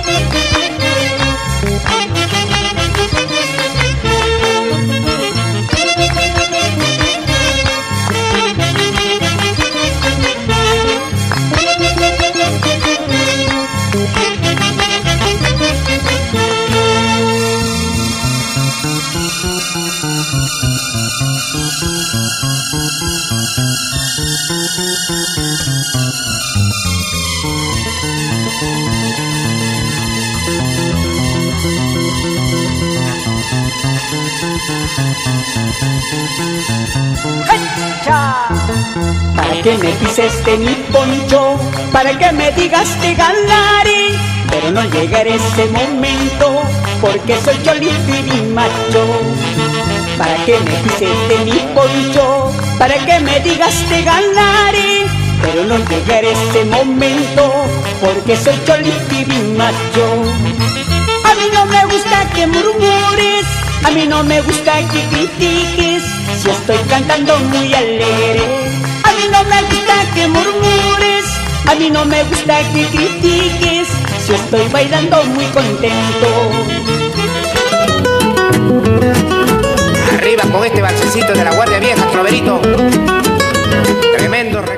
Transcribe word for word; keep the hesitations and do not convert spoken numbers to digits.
Para que me pises de mi poncho, para que me digas te ganaré, pero no llegará ese momento, porque soy cholito y mi macho. Para que me pises de mi poncho, para que me digas te ganaré, pero no llegará ese momento, porque soy cholito y mi macho. A mí no me gusta que murmures, a mí no me gusta que critiques, si estoy cantando muy alegre. A mí no me gusta que murmures, a mí no me gusta que critiques, si estoy bailando muy contento. Arriba con este balsecito de la Guardia Vieja, Troverito. Tremendo.